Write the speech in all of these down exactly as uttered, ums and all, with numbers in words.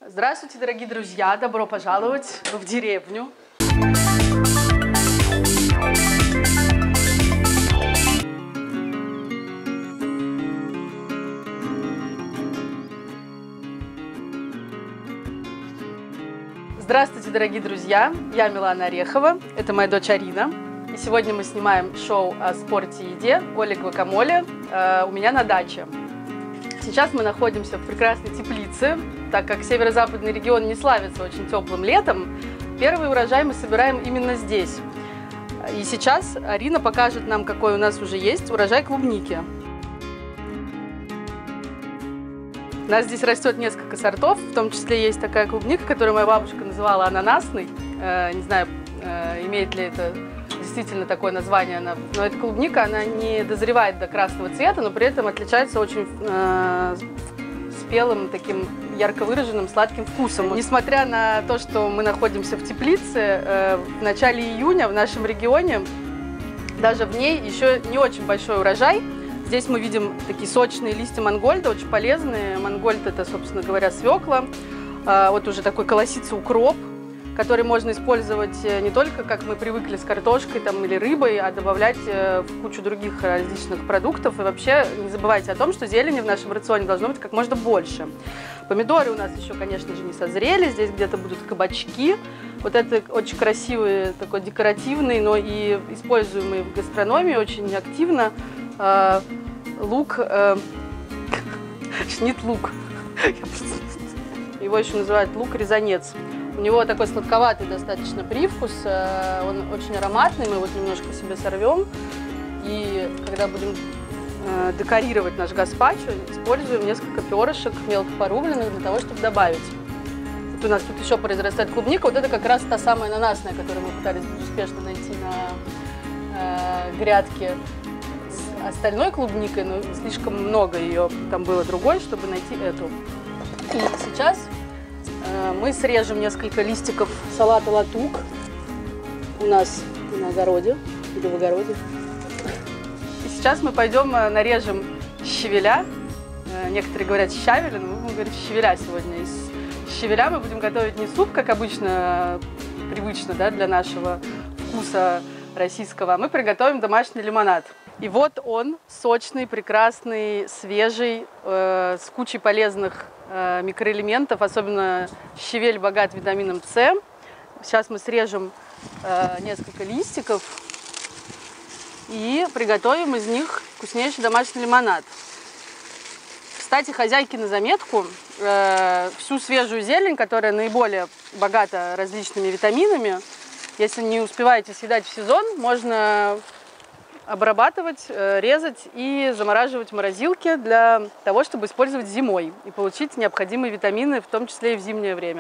Здравствуйте, дорогие друзья! Добро пожаловать в деревню. Здравствуйте, дорогие друзья! Я Милана Орехова, это моя дочь Арина. И сегодня мы снимаем шоу о спорте и еде «Оля Гвакамоле» э, у меня на даче. Сейчас мы находимся в прекрасной теплице, так как северо-западный регион не славится очень теплым летом. Первый урожай мы собираем именно здесь. И сейчас Арина покажет нам, какой у нас уже есть урожай клубники. У нас здесь растет несколько сортов, в том числе есть такая клубника, которую моя бабушка называла ананасной. Э, не знаю, э, имеет ли это действительно такое название, она, но эта клубника, она не дозревает до красного цвета, но при этом отличается очень э, спелым, таким ярко выраженным сладким вкусом. Несмотря на то, что мы находимся в теплице, э, в начале июня в нашем регионе, даже в ней еще не очень большой урожай. Здесь мы видим такие сочные листья мангольда, очень полезные. Мангольд — это, собственно говоря, свекла. Э, вот уже такой колосится укроп, который можно использовать не только, как мы привыкли, с картошкой там, или рыбой, а добавлять в кучу других различных продуктов. И вообще не забывайте о том, что зелени в нашем рационе должно быть как можно больше. Помидоры у нас еще, конечно же, не созрели. Здесь где-то будут кабачки. Вот это очень красивый, такой декоративный, но и используемый в гастрономии очень активно э, лук, э, шнит-лук. Его еще называют лук-резанец. У него такой сладковатый достаточно привкус, он очень ароматный, мы вот немножко себе сорвем. И когда будем декорировать наш гаспачо, используем несколько перышек мелко порубленных для того, чтобы добавить. Вот у нас тут еще произрастает клубника, вот это как раз та самая ананасная, которую мы пытались успешно найти на э, грядке с остальной клубникой, но слишком много ее там было другой, чтобы найти эту. И сейчас мы срежем несколько листиков салата латук у нас на огороде или в огороде. И сейчас мы пойдем нарежем щавеля. Некоторые говорят щавеля, но мы будем говорить щавеля сегодня. Из щавеля мы будем готовить не суп, как обычно, привычно, да, для нашего вкуса российского, а мы приготовим домашний лимонад. И вот он, сочный, прекрасный, свежий, э, с кучей полезных э, микроэлементов, особенно щавель богат витамином С. Сейчас мы срежем э, несколько листиков и приготовим из них вкуснейший домашний лимонад. Кстати, хозяйки на заметку, э, всю свежую зелень, которая наиболее богата различными витаминами, если не успеваете съедать в сезон, можно обрабатывать, резать и замораживать в морозилке для того, чтобы использовать зимой и получить необходимые витамины, в том числе и в зимнее время.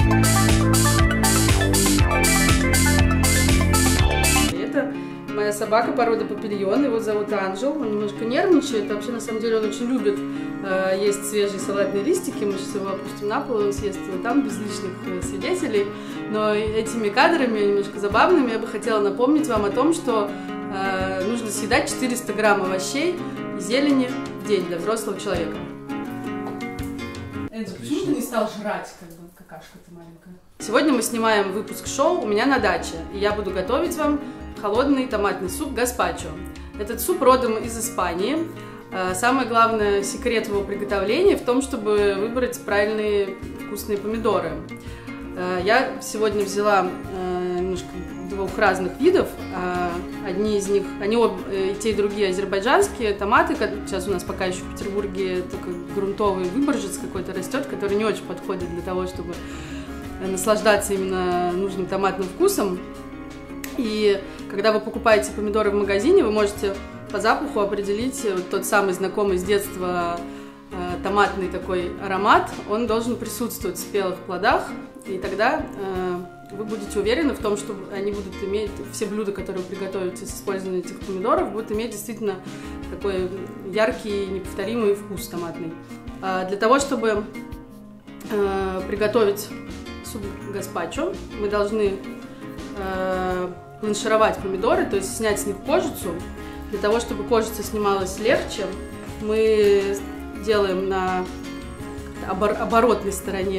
Это моя собака породы Папильон, его зовут Анжел, он немножко нервничает, вообще на самом деле он очень любит э, есть свежие салатные листики, мы сейчас его опустим на пол, он съест его там без лишних э, свидетелей, но этими кадрами, немножко забавными, я бы хотела напомнить вам о том, что нужно съедать четыреста грамм овощей и зелени в день для взрослого человека. Энджи, почему ты не стал жрать, как бы какашка ты маленькая? Сегодня мы снимаем выпуск шоу «У меня на даче», и я буду готовить вам холодный томатный суп гаспачо. Этот суп родом из Испании. Самое главное, секрет его приготовления в том, чтобы выбрать правильные вкусные помидоры. Я сегодня взяла немножко двух разных видов. Одни из них, они обе, и те, и другие азербайджанские томаты. Сейчас у нас пока еще в Петербурге только грунтовый выборжец какой-то растет, который не очень подходит для того, чтобы наслаждаться именно нужным томатным вкусом. И когда вы покупаете помидоры в магазине, вы можете по запаху определить вот тот самый знакомый с детства томатный такой аромат. Он должен присутствовать в спелых плодах, и тогда вы будете уверены в том, что они будут иметь, все блюда, которые вы приготовите с использованием этих помидоров, будут иметь действительно такой яркий, неповторимый вкус томатный. Для того, чтобы приготовить суп гаспачо, мы должны бланшировать помидоры, то есть снять с них кожицу. Для того, чтобы кожица снималась легче, мы делаем на оборотной стороне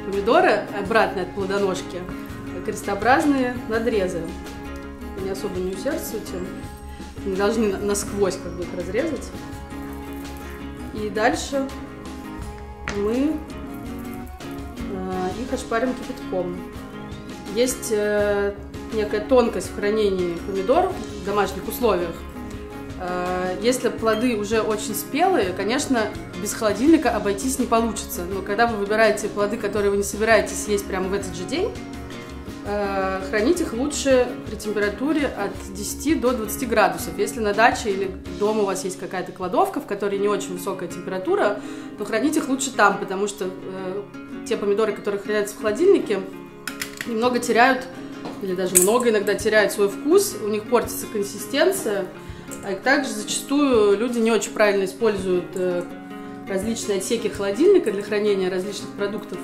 помидоры, обратно от плодоножки, крестообразные надрезы. Вы не особо не усердствуйте, не должны насквозь как бы их разрезать. И дальше мы э, их ошпарим кипятком. Есть э, некая тонкость в хранении помидор в домашних условиях. Э, если плоды уже очень спелые, конечно, без холодильника обойтись не получится. Но когда вы выбираете плоды, которые вы не собираетесь есть прямо в этот же день, э, хранить их лучше при температуре от десяти до двадцати градусов. Если на даче или дома у вас есть какая-то кладовка, в которой не очень высокая температура, то хранить их лучше там, потому что э, те помидоры, которые хранятся в холодильнике, немного теряют, или даже много иногда теряют свой вкус, у них портится консистенция, а также зачастую люди не очень правильно используют э, различные отсеки холодильника для хранения различных продуктов.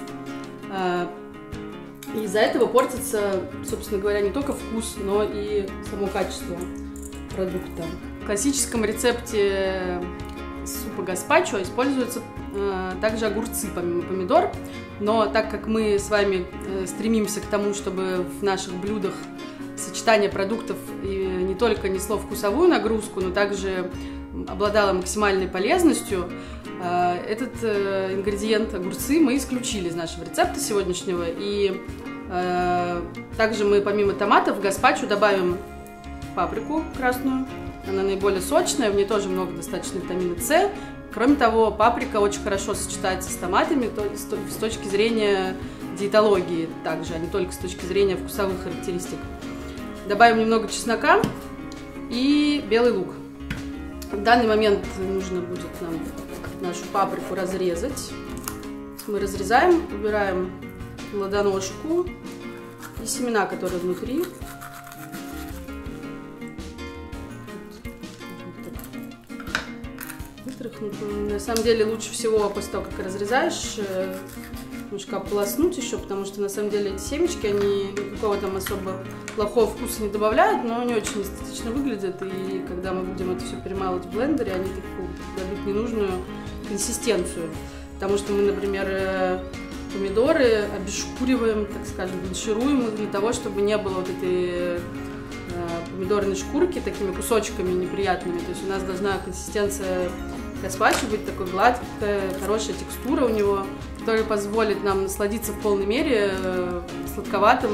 И из-за этого портится, собственно говоря, не только вкус, но и само качество продукта. В классическом рецепте супа гаспачо используются э, также огурцы помимо помидор, но так как мы с вами э, стремимся к тому, чтобы в наших блюдах сочетание продуктов и не только несло вкусовую нагрузку, но также обладало максимальной полезностью, э, этот э, ингредиент огурцы мы исключили из нашего рецепта сегодняшнего. И э, также мы помимо томатов в гаспачо добавим паприку красную. Она наиболее сочная, в ней тоже много достаточно витамина С. Кроме того, паприка очень хорошо сочетается с томатами то, с, с точки зрения диетологии также, а не только с точки зрения вкусовых характеристик. Добавим немного чеснока и белый лук. В данный момент нужно будет нам нашу паприку разрезать. Мы разрезаем, убираем плодоножку и семена, которые внутри. На самом деле лучше всего после того, как разрезаешь, немножко ополоснуть еще, потому что на самом деле эти семечки, они никакого там особо плохого вкуса не добавляют, но они очень эстетично выглядят, и когда мы будем это все перемалывать в блендере, они дадут ненужную консистенцию. Потому что мы, например, помидоры обезшкуриваем, так скажем, бланшируем их для того, чтобы не было вот этой помидорной шкурки такими кусочками неприятными. То есть у нас должна консистенция гаспачо быть такой гладкая, хорошая текстура у него, которая позволит нам насладиться в полной мере сладковатым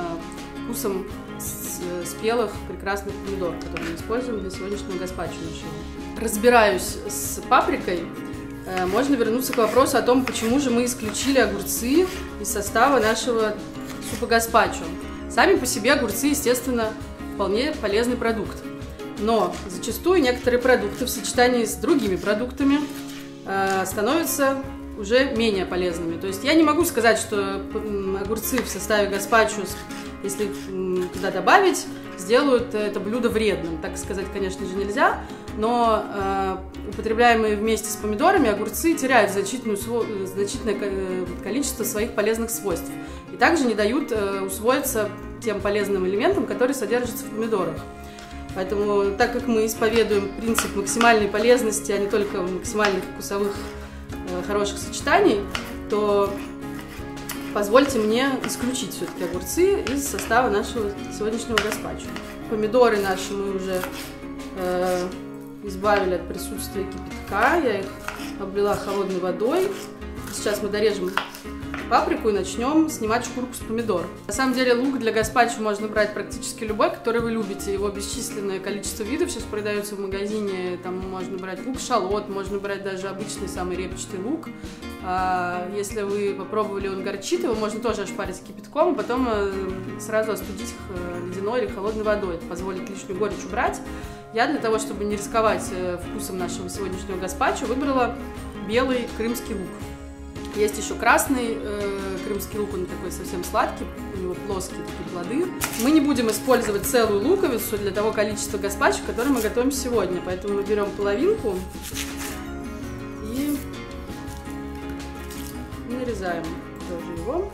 вкусом спелых прекрасных помидор, которые мы используем для сегодняшнего гаспачо нашего. Разбираюсь с паприкой. Можно вернуться к вопросу о том, почему же мы исключили огурцы из состава нашего супа гаспачо. Сами по себе огурцы, естественно, вполне полезный продукт. Но зачастую некоторые продукты в сочетании с другими продуктами э, становятся уже менее полезными. То есть я не могу сказать, что огурцы в составе гаспачо, если туда добавить, сделают это блюдо вредным. Так сказать, конечно же, нельзя, но э, употребляемые вместе с помидорами огурцы теряют значительную, значительное количество своих полезных свойств и также не дают э, усвоиться тем полезным элементам, которые содержатся в помидорах. Поэтому, так как мы исповедуем принцип максимальной полезности, а не только максимальных вкусовых э, хороших сочетаний, то позвольте мне исключить все-таки огурцы из состава нашего сегодняшнего гаспачо. Помидоры наши мы уже э, избавили от присутствия кипятка, я их облила холодной водой. Сейчас мы дорежем паприку и начнем снимать шкурку с помидор. На самом деле лук для гаспачо можно брать практически любой, который вы любите. Его бесчисленное количество видов сейчас продается в магазине. Там можно брать лук-шалот, можно брать даже обычный самый репчатый лук. Если вы попробовали, он горчит, его можно тоже ошпарить кипятком, а потом сразу остудить ледяной или холодной водой. Это позволит лишнюю горечь убрать. Я для того, чтобы не рисковать вкусом нашего сегодняшнего гаспачо, выбрала белый крымский лук. Есть еще красный э, крымский лук, он такой совсем сладкий, у него плоские такие плоды. Мы не будем использовать целую луковицу для того количества гаспачо, которое мы готовим сегодня. Поэтому мы берем половинку и нарезаем тоже его.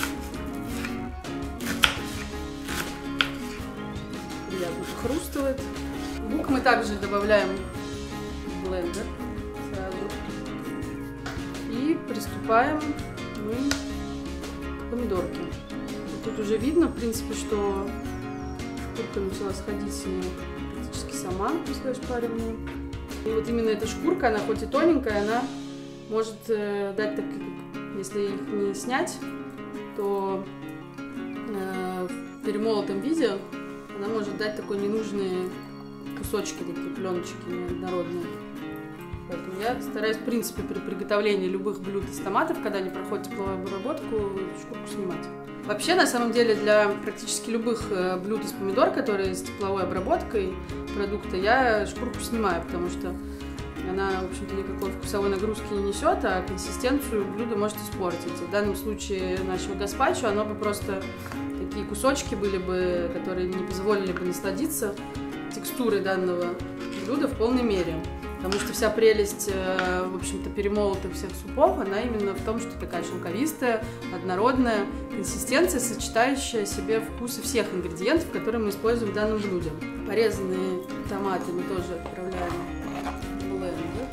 Приятно хрустывает. Лук мы также добавляем в блендер сразу. И приступаем мы помидорки. И тут уже видно, в принципе, что шкурка начала сходить практически сама после шпаривания. И вот именно эта шкурка, она хоть и тоненькая, она может э, дать, так, если их не снять, то э, в перемолотом виде она может дать такой ненужные кусочки, такие пленочки неоднородные. Поэтому я стараюсь, в принципе, при приготовлении любых блюд из томатов, когда они проходят тепловую обработку, шкурку снимать. Вообще, на самом деле, для практически любых блюд из помидор, которые с тепловой обработкой продукта, я шкурку снимаю, потому что она, в общем-то, никакой вкусовой нагрузки не несет, а консистенцию блюда может испортить. В данном случае нашего гаспачо, оно бы просто такие кусочки были бы, которые не позволили бы насладиться текстурой данного блюда в полной мере. Потому что вся прелесть, в общем-то, перемолотых всех супов, она именно в том, что такая шелковистая, однородная консистенция, сочетающая в себе вкусы всех ингредиентов, которые мы используем в данном блюде. Порезанные томаты мы тоже отправляем в блендер.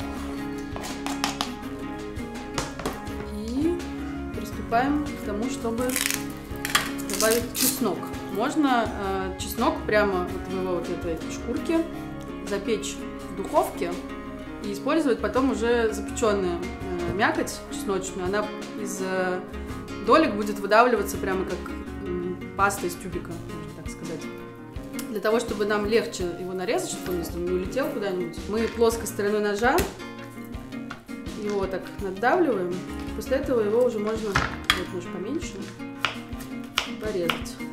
И приступаем к тому, чтобы добавить чеснок. Можно э, чеснок прямо вот в его вот этой шкурке запечь в духовке и использовать потом уже запеченную э, мякоть чесночную. Она из э, долек будет выдавливаться прямо как э, паста из тюбика, можно так сказать. Для того, чтобы нам легче его нарезать, чтобы он, если он не улетел куда-нибудь, мы плоской стороной ножа его так надавливаем. После этого его уже можно, вот нож поменьше, порезать.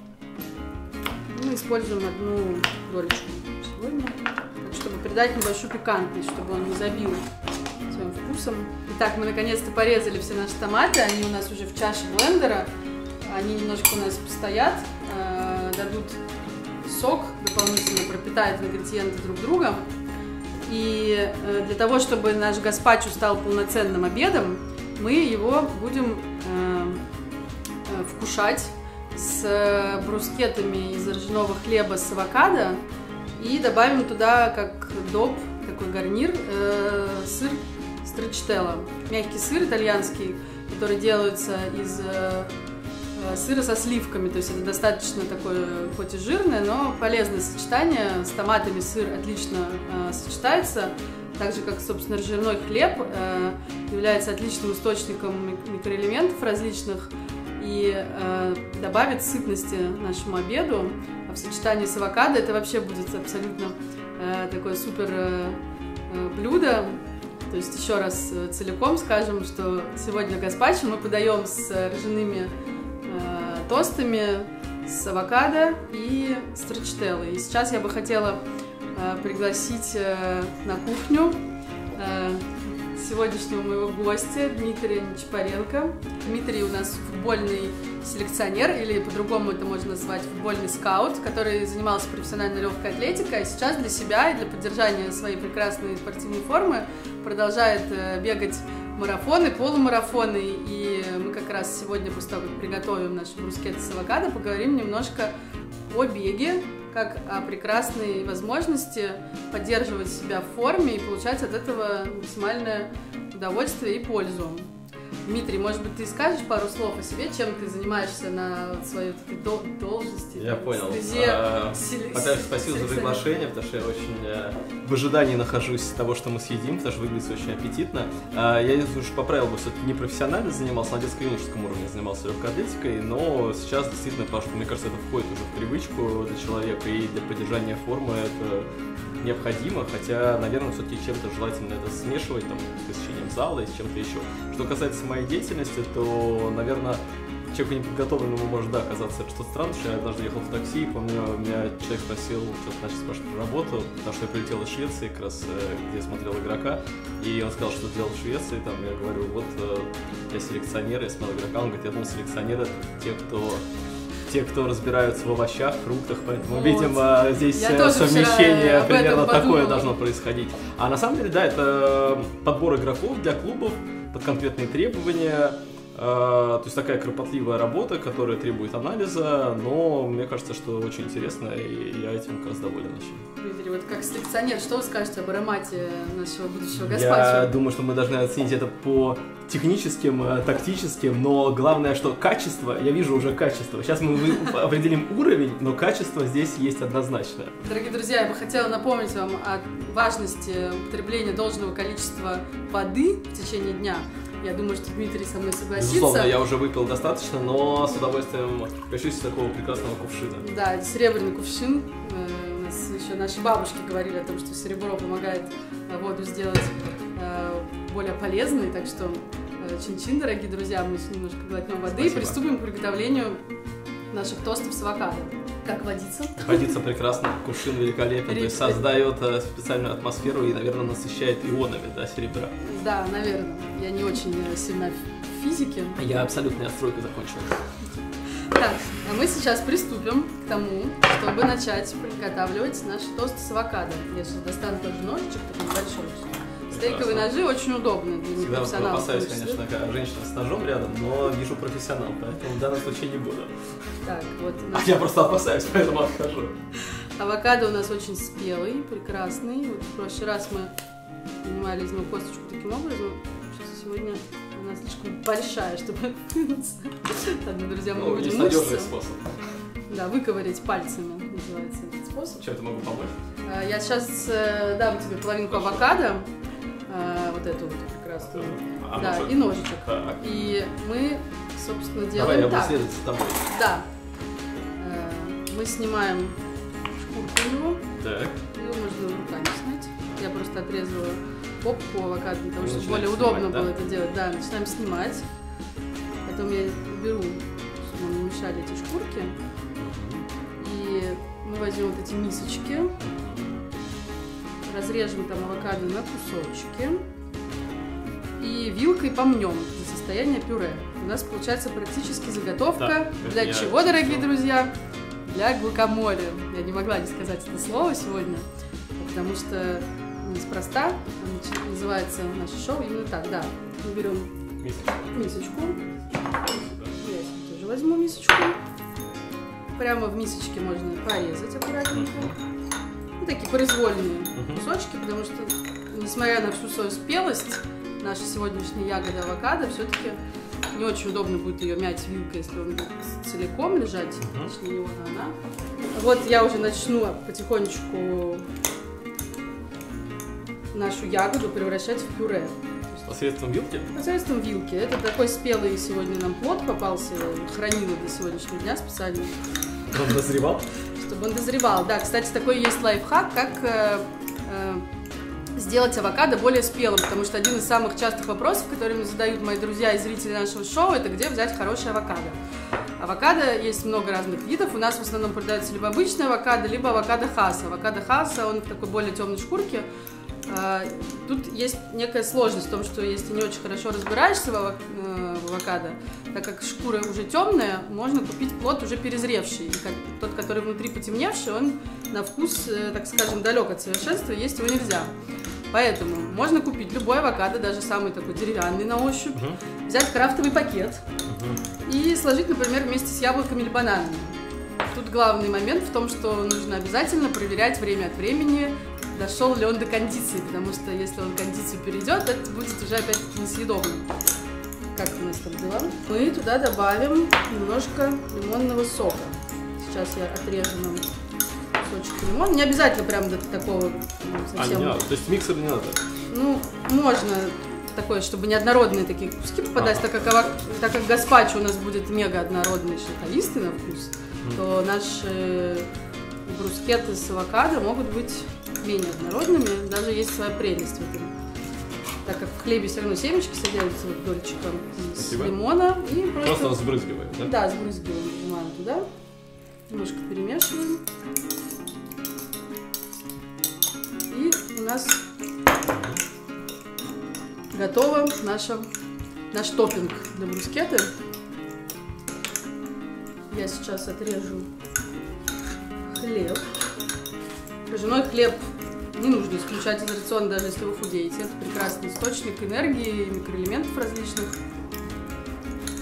Мы используем одну долечку сегодня, чтобы придать небольшую пикантность, чтобы он не забил своим вкусом. Итак, мы наконец-то порезали все наши томаты, они у нас уже в чаше блендера, они немножко у нас постоят, э, дадут сок, дополнительно пропитают ингредиенты друг друга. И э, для того, чтобы наш гаспачо стал полноценным обедом, мы его будем э, э, вкушать с брускетами из ржаного хлеба с авокадо и добавим туда как доп, такой гарнир, э, сыр строчителло. Мягкий сыр итальянский, который делается из э, сыра со сливками, то есть это достаточно такое, хоть и жирное, но полезное сочетание. С томатами сыр отлично э, сочетается, так же как, собственно, ржаной хлеб э, является отличным источником микроэлементов различных и э, добавит сытности нашему обеду. А в сочетании с авокадо это вообще будет абсолютно э, такое супер э, блюдо. То есть еще раз э, целиком скажем, что сегодня гаспачо мы подаем с ржаными э, тостами, с авокадо и строчителло. И сейчас я бы хотела э, пригласить э, на кухню э, сегодняшнего моего гостя Дмитрия Нечапаренко. Дмитрий у нас футбольный селекционер, или по-другому это можно назвать футбольный скаут, который занимался профессиональной легкой атлетикой, а сейчас для себя и для поддержания своей прекрасной спортивной формы продолжает бегать марафоны, полумарафоны. И мы как раз сегодня, после того, как приготовим наши брускетты с авокадо, поговорим немножко о беге, как о прекрасной возможности поддерживать себя в форме и получать от этого максимальное удовольствие и пользу. Дмитрий, может быть, ты скажешь пару слов о себе, чем ты занимаешься на своей вот этой должности? Я понял. Стезе, а, селе... Во-первых, спасибо за приглашение, потому что я очень а, в ожидании нахожусь того, что мы съедим, потому что выглядит очень аппетитно. А, я уже поправил бы, все-таки не профессионально занимался, на детско-юношеском уровне занимался легкой атлетикой, но сейчас действительно, потому что, мне кажется, это входит уже в привычку для человека, и для поддержания формы это необходимо, хотя, наверное, все-таки чем-то желательно это смешивать, там, с посещением зала и с чем-то еще. Что касается моей деятельности, то, наверное, человеку неподготовленному может, да, оказаться что-то странно, что я однажды ехал в такси, и помню, меня человек спросил, что-то начал спрашивать про работу, потому что я прилетел из Швеции, как раз, где я смотрел игрока, и он сказал, что делал в Швеции, там, я говорю, вот, я селекционер, я смотрел игрока, он говорит, я думал, селекционер — это те, кто... те, кто разбираются в овощах, фруктах, поэтому, вот. Видимо, здесь я совмещение примерно такое должно происходить. А на самом деле, да, это подбор игроков для клубов под конкретные требования. То есть такая кропотливая работа, которая требует анализа, но мне кажется, что очень интересно, и я этим как раз доволен очень. Дмитрий, вот как селекционер, что вы скажете об аромате нашего будущего гаспачо? Я думаю, что мы должны оценить это по техническим, тактическим, но главное, что качество, я вижу уже качество. Сейчас мы определим уровень, но качество здесь есть однозначно. Дорогие друзья, я бы хотела напомнить вам о важности употребления должного количества воды в течение дня. Я думаю, что Дмитрий со мной согласится. Безусловно, я уже выпил достаточно, но с удовольствием качусь такого прекрасного кувшина. Да, это серебряный кувшин. У нас еще наши бабушки говорили о том, что серебро помогает воду сделать более полезной. Так что чин-чин, дорогие друзья, мы немножко глотнем воды. Спасибо. И приступим к приготовлению наших тостов с авокадо. Как водится? Водится прекрасно, кувшин великолепен, то есть создает специальную атмосферу и, наверное, насыщает ионами, да, серебра. Да, наверное. Я не очень сильна в физике. Я абсолютно отстройку закончил. Так, а мы сейчас приступим к тому, чтобы начать приготавливать наши тосты с авокадо. Я сейчас достану тоже ножичек, такой большой. Стейковые ножи очень удобны для непрофессионалов. Всегда опасаюсь, конечно, как женщина с ножом рядом, но вижу профессионал, поэтому в данном случае не буду. Так, вот у нас... Я просто опасаюсь, поэтому отхожу. Авокадо у нас очень спелый, прекрасный. Вот в прошлый раз мы принимали из него косточку таким образом. Сейчас сегодня она слишком большая, чтобы вынуться. Ладно, друзья, мы ну, будем мучиться. Есть надежный способ. Да, выковырять пальцами, называется этот способ. Чем-то могу помочь? Я сейчас дам тебе половинку авокадо. Вот эту вот прекрасную. А, да, может... и ножичек. Так. И мы, собственно, делаем Давай, я так. буду следовать за тобой. Да. Мы снимаем шкурку у него. Так. Ее можно руками снять. Я просто отрезала попку авокадо, для того, чтобы более снимать, удобно да? было это делать. Да, начинаем снимать. Потом я беру, чтобы мы не мешали эти шкурки. И мы возьмем вот эти мисочки. Разрежем там авокадо на кусочки и вилкой помнем до состояния пюре. У нас получается практически заготовка. Да, для чего, дорогие друзья? Для гуакамоле. Я не могла не сказать это слово сегодня, потому что неспроста называется наше шоу именно так. Да, мы берем мисочку. мисочку. Я себе тоже возьму мисочку. Прямо в мисочке можно порезать аккуратненько. Ну, такие произвольные uh-huh. кусочки, потому что, несмотря на всю свою спелость, наша сегодняшняя ягода авокадо все-таки не очень удобно будет ее мять вилкой, если он будет целиком лежать, uh-huh. точнее его она. Вот я уже начну потихонечку нашу ягоду превращать в пюре. Посредством вилки? Посредством вилки. Это такой спелый сегодня нам плод попался, я хранила до сегодняшнего дня специально. Он дозревал? Чтобы он дозревал. Да, кстати, такой есть лайфхак, как э, э, сделать авокадо более спелым, потому что один из самых частых вопросов, которые мне задают мои друзья и зрители нашего шоу, это где взять хороший авокадо. Авокадо есть много разных видов, у нас в основном продается либо обычный авокадо, либо авокадо хаса. Авокадо хаса, он в такой более темной шкурке. Тут есть некая сложность в том, что если не очень хорошо разбираешься в авокадо, так как шкура уже темная, можно купить плод уже перезревший. И тот, который внутри потемневший, он на вкус, так скажем, далек от совершенства, есть его нельзя. Поэтому можно купить любой авокадо, даже самый такой деревянный на ощупь, uh-huh. взять крафтовый пакет uh-huh. и сложить, например, вместе с яблоками или бананами. Тут главный момент в том, что нужно обязательно проверять время от времени, дошел ли он до кондиции, потому что если он кондицию перейдет, это будет уже опять-таки несъедобным. Как у нас там дела? Мы туда добавим немножко лимонного сока. Сейчас я отрежу нам кусочек лимона. Не обязательно прям до такого совсем. А, не надо. То есть миксер не надо? Ну, можно такое, чтобы неоднородные такие куски попадать, так как, авок... так как гаспачо у нас будет мега однородный, шоколистый на вкус, mm. то наши брускетты с авокадо могут быть менее однородными, даже есть своя прелесть в этом. Так как в хлебе все равно семечки содержатся вот дольчиком из Спасибо. лимона. И просто, просто сбрызгиваем, да? Да, сбрызгиваем, нажимаем туда. Немножко перемешиваем. И у нас готово наша, наш топпинг для брускетты. Я сейчас отрежу хлеб. Ржаной хлеб не нужно исключать из рациона, даже если вы худеете. Это прекрасный источник энергии, микроэлементов различных.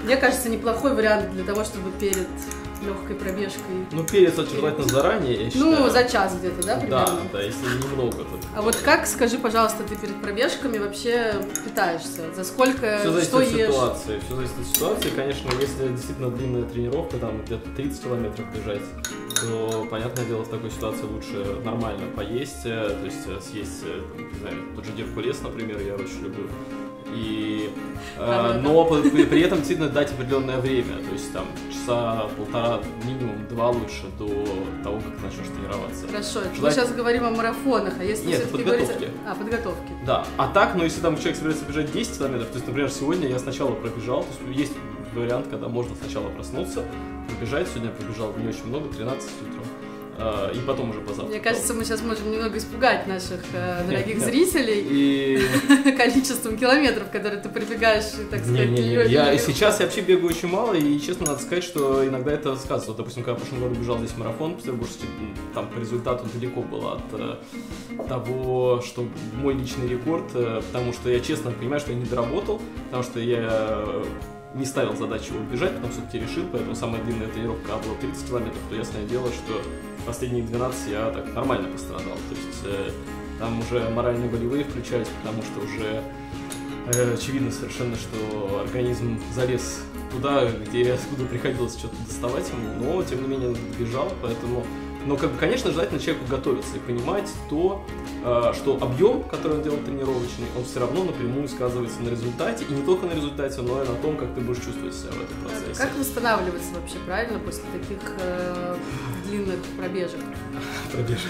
Мне кажется, неплохой вариант для того, чтобы перед легкой пробежкой. Ну, перец желательно заранее, я считаю. Ну, за час где-то, да, примерно? Да, да, если немного. То... А вот как, скажи, пожалуйста, ты перед пробежками вообще питаешься? За сколько, все зависит что от ешь? ситуации. Все зависит от ситуации. Конечно, если действительно длинная тренировка, там где-то тридцать километров бежать, то, понятное дело, в такой ситуации лучше нормально поесть, то есть съесть, не знаю, тот же геркулес, например, я очень люблю. И, э, но при, при этом действительно дать определенное время, то есть там часа полтора, минимум два лучше до того, как начнешь тренироваться. Хорошо, Желательно... мы сейчас говорим о марафонах, а если Нет, все-таки подготовки. говорить о подготовке? Да, а так, ну если там человек собирается бежать десять километров, то есть, например, сегодня я сначала пробежал, то есть есть вариант, когда можно сначала проснуться, пробежать, сегодня я пробежал не очень много, тринадцать утром. И потом уже позавтракал. Мне кажется, мы сейчас можем немного испугать наших э, дорогих зрителей и... количеством километров, которые ты пробегаешь, так сказать. Не, не, не. Я, сейчас я вообще бегаю очень мало, и честно надо сказать, что иногда это сказывается. Вот, допустим, когда в прошлом году бежал здесь марафон петербургский, там по результату далеко было от э, того, что мой личный рекорд, э, потому что я честно понимаю, что я не доработал, потому что я не ставил задачу убежать, потом все-таки решил, поэтому самая длинная тренировка была тридцать километров, то ясное дело, что последние двенадцать я так нормально пострадал, то есть э, там уже моральные болевые включались, потому что уже э, очевидно совершенно, что организм залез туда, где откуда приходилось что-то доставать ему, но тем не менее бежал, поэтому... Но, как бы, конечно, желательно человеку готовиться и понимать то, э, что объем, который он делает тренировочный, он все равно напрямую сказывается на результате, и не только на результате, но и на том, как ты будешь чувствовать себя в этом процессе. Как восстанавливаться вообще правильно после таких э, длинных пробежек? Пробежек.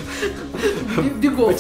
Бегов.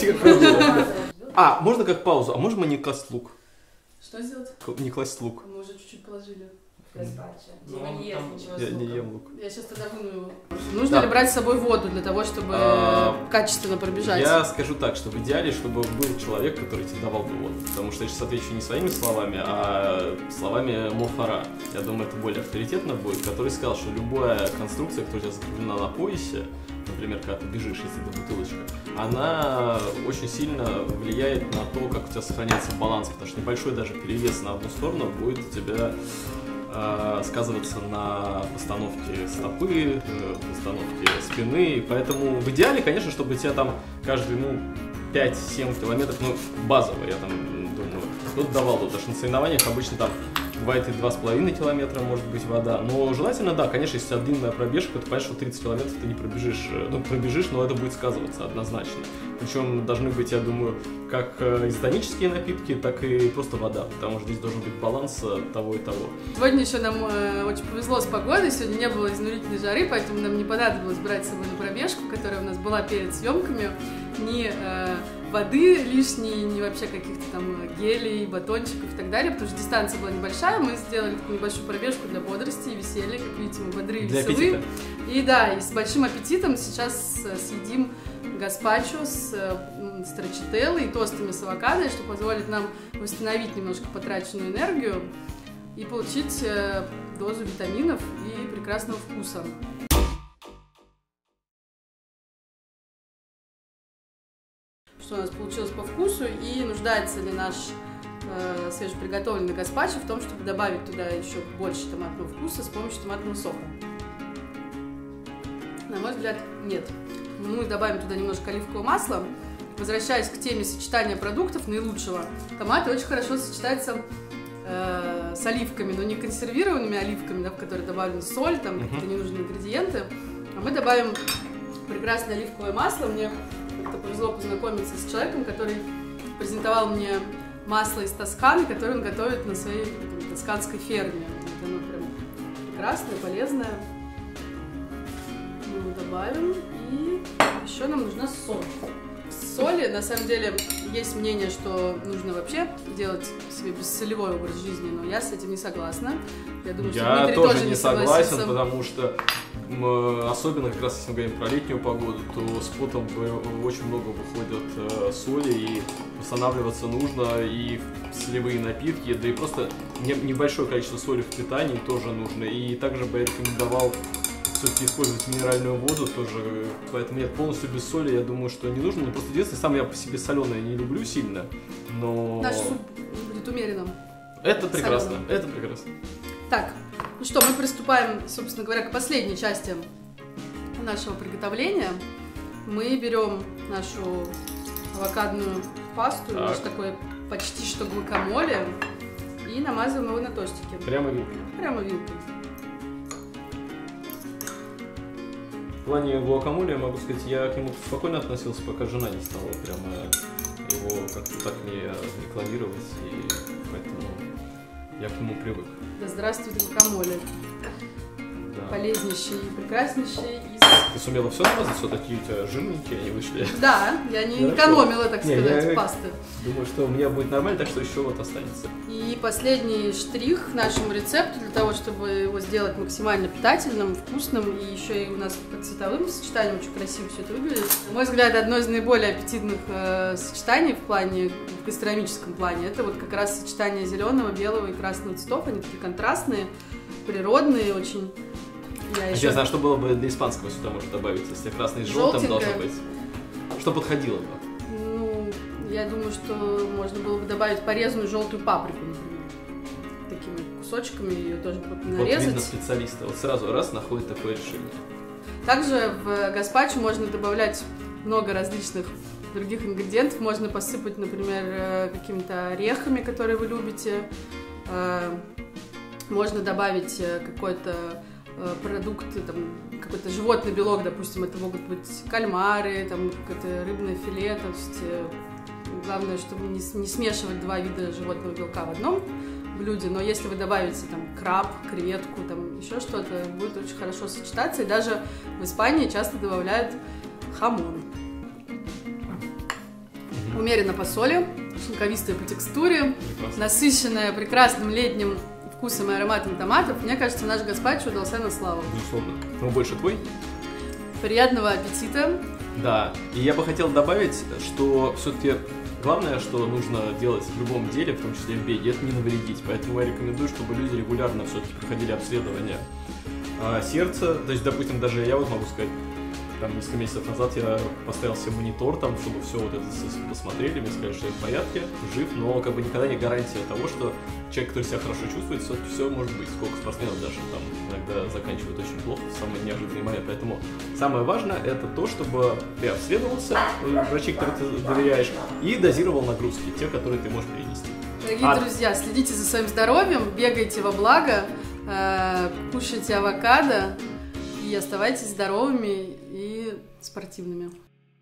А, можно как паузу, а можно не класть лук? Что сделать? Не класть лук. Мы уже чуть-чуть положили. Дима не ест ничего с Я луком. не ем лук. Я сейчас тогда выну его. Нужно ли брать с собой воду для того, чтобы качественно пробежать? Я скажу так, что в идеале, чтобы был человек, который тебе давал бы воду. Потому что я сейчас отвечу не своими словами, а словами Мофара. Я думаю, это более авторитетно будет, который сказал, что любая конструкция, которая у тебя закреплена на поясе, например, когда ты бежишь, если это бутылочка, она очень сильно влияет на то, как у тебя сохраняется баланс, потому что небольшой даже перевес на одну сторону будет у тебя э, сказываться на постановке стопы, э, постановке спины, и поэтому в идеале, конечно, чтобы у тебя там каждый, ну, пять-семь километров, ну, базово, я там думаю, кто-то давал, потому что на соревнованиях обычно там бывает и два с половиной километра, может быть, вода. Но желательно, да, конечно, если у тебя длинная пробежка, то понятно, что тридцать километров ты не пробежишь, ну, пробежишь, но это будет сказываться однозначно. Причем должны быть, я думаю, как изотонические напитки, так и просто вода, потому что здесь должен быть баланс того и того. Сегодня еще нам э, очень повезло с погодой, сегодня не было изнурительной жары, поэтому нам не понадобилось брать с собой на пробежку, которая у нас была перед съемками, ни э, воды лишней, ни вообще каких-то там гелей, батончиков и так далее, потому что дистанция была небольшая, мы сделали такую небольшую пробежку для бодрости и веселья, как видите, мы бодрые и веселые. И да, и с большим аппетитом сейчас съедим гаспачо с строчителлой и тостами с авокадо, что позволит нам восстановить немножко потраченную энергию и получить дозу витаминов и прекрасного вкуса. Что у нас получилось по вкусу и нуждается ли наш э, свежеприготовленный гаспачо в том, чтобы добавить туда еще больше томатного вкуса с помощью томатного сока. На мой взгляд, нет. Мы добавим туда немножко оливкового масла. Возвращаясь к теме сочетания продуктов наилучшего, томаты очень хорошо сочетаются э, с оливками, но не консервированными оливками, да, в которые добавлена соль, там какие-то ненужные ингредиенты. А мы добавим прекрасное оливковое масло. Мне как-то повезло познакомиться с человеком, который презентовал мне масло из Тосканы, которое он готовит на своей там, тосканской ферме. Оно прям прекрасное, полезное. Мы его добавим. И еще нам нужна соль. Соли, на самом деле, есть мнение, что нужно вообще делать себе бессолевой образ жизни, но я с этим не согласна. Я думаю, что я Дмитрий тоже, тоже не не согласен, согласится. Потому что, особенно как раз если мы говорим про летнюю погоду, то с потом очень много выходит соли, и восстанавливаться нужно, и солевые напитки, да и просто небольшое количество соли в питании тоже нужно. И также бы я рекомендовал все-таки использовать минеральную воду тоже, поэтому нет, полностью без соли, я думаю, что не нужно. Но просто единственное, сам я по себе соленое не люблю сильно, но... Наш суп будет умеренным. Это прекрасно, соленым. это прекрасно. Так, ну что, мы приступаем, собственно говоря, к последней части нашего приготовления. Мы берем нашу авокадную пасту, Так. наш такой почти что гуакамоле, и намазываем его на тостики. Прямо вилкой. Прямо вилкой. В плане гуакамоле, я могу сказать, я к нему спокойно относился, пока жена не стала прямо его как-то так мне рекламировать, и поэтому я к нему привык. Да здравствует гуакамоле. Да. Полезнейший и прекраснейший из... Ты сумела все намазать? Все-таки у тебя жирненькие они вышли. Да, я не Хорошо. экономила, так Не, сказать, я- пасты. Думаю, что у меня будет нормально, так что еще вот останется. И последний штрих к нашему рецепту, для того, чтобы его сделать максимально питательным, вкусным, и еще и у нас по цветовым сочетаниям очень красиво все это выглядит. На мой взгляд, одно из наиболее аппетитных э, сочетаний в плане, в гастрономическом плане, это вот как раз сочетание зеленого, белого и красного цветов. Они такие контрастные, природные очень. Я еще... Интересно, а что было бы для испанского сюда можно добавить, если красный с желтым должно Желтенькое. быть? Что подходило бы? Ну, я думаю, что можно было бы добавить порезанную желтую паприку, например. Такими кусочками ее тоже Вот нарезать. видно специалиста, вот сразу раз находит такое решение. Также в гаспачо можно добавлять много различных других ингредиентов. Можно посыпать, например, э, какими-то орехами, которые вы любите. Э, Можно добавить э, какой-то э, продукт, там, какой-то животный белок, допустим, это могут быть кальмары, там, какое-то рыбное филе. То есть, э, главное, чтобы не, с- не смешивать два вида животного белка в одном блюде. Но если вы добавите там краб, креветку, там еще что-то, будет очень хорошо сочетаться. И даже в Испании часто добавляют хамон. Умеренно по соли, шелковистая по текстуре, Прекрасно. насыщенная прекрасным летним вкусом и ароматом томатов. Мне кажется, наш гаспачо удался на славу. Безусловно. Но больше твой? Приятного аппетита! Да. И я бы хотел добавить, что все-таки главное, что нужно делать в любом деле, в том числе в беге, это не навредить. Поэтому я рекомендую, чтобы люди регулярно все-таки проходили обследование а, сердца. То есть, допустим, даже я вот могу сказать, там несколько месяцев назад я поставил себе монитор, там, чтобы все вот это с- посмотрели, мне сказали, что я в порядке, жив, но как бы никогда не гарантия того, что человек, который себя хорошо чувствует, все-таки все может быть. Сколько спортсменов даже там иногда заканчивают очень плохо в самый неожиданный момент. Поэтому самое важное это то, чтобы ты обследовался, э, врачи, которым ты доверяешь, и дозировал нагрузки, те, которые ты можешь перенести. Дорогие А- друзья, следите за своим здоровьем, бегайте во благо, э, кушайте авокадо и оставайтесь здоровыми и спортивными.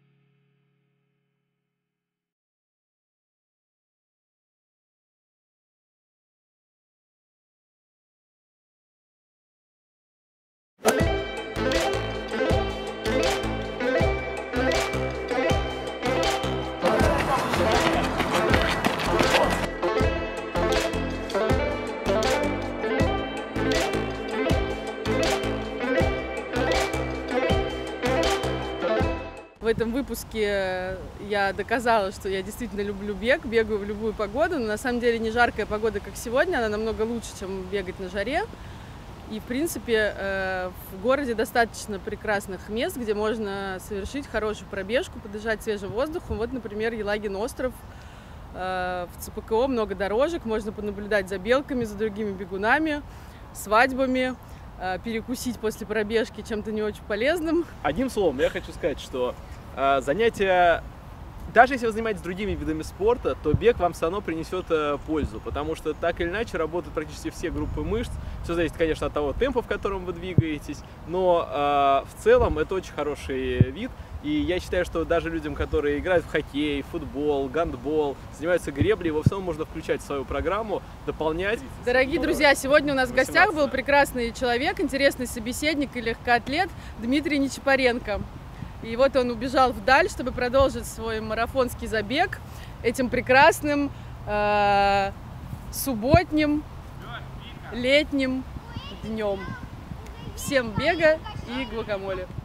В этом выпуске я доказала, что я действительно люблю бег, бегаю в любую погоду, но на самом деле не жаркая погода, как сегодня, она намного лучше, чем бегать на жаре. И, в принципе, э, в городе достаточно прекрасных мест, где можно совершить хорошую пробежку, подышать свежим воздухом. Вот, например, Елагин остров. Э, В ЦПКО много дорожек, можно понаблюдать за белками, за другими бегунами, свадьбами, э, перекусить после пробежки чем-то не очень полезным. Одним словом, я хочу сказать, что э, занятия, даже если вы занимаетесь другими видами спорта, то бег вам все равно принесет э, пользу, потому что так или иначе работают практически все группы мышц. Все зависит, конечно, от того темпа, в котором вы двигаетесь, но э, в целом это очень хороший вид. И я считаю, что даже людям, которые играют в хоккей, футбол, гандбол, занимаются греблей, его все равно можно включать в свою программу, дополнять. Дорогие друзья, сегодня у нас в гостях был восемнадцать. прекрасный человек, интересный собеседник и легкоатлет Дмитрий Нечапаренко. И вот он убежал вдаль, чтобы продолжить свой марафонский забег этим прекрасным э, субботним летним днем. Всем бега и гуакамоле!